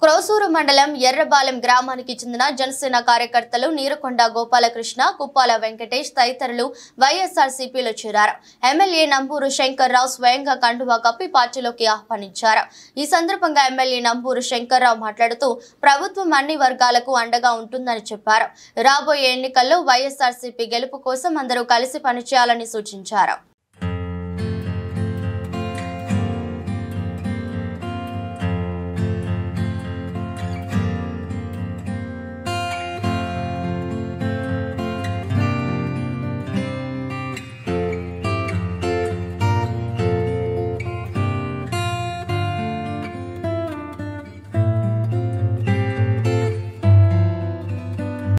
క్రోసూరు మండలం ఎర్రబాలెం గ్రామానికి చెందిన జనసేన కార్యకర్తలు నీరుకొండ గోపాలకృష్ణ, కుప్పాల వెంకటేష్ తదితరులు వైఎస్ఆర్సీపీలో చేరారు. ఎమ్మెల్యే నంబూరు శంకర్రావు స్వయంగా కండువా కప్పి పార్టీలోకి ఆహ్వానించారు. ఈ సందర్భంగా ఎమ్మెల్యే నంబూరు శంకర్రావు మాట్లాడుతూ ప్రభుత్వం అన్ని వర్గాలకు అండగా ఉంటుందని చెప్పారు. రాబోయే ఎన్నికల్లో వైఎస్ఆర్సీపీ గెలుపు కోసం అందరూ కలిసి పనిచేయాలని సూచించారు.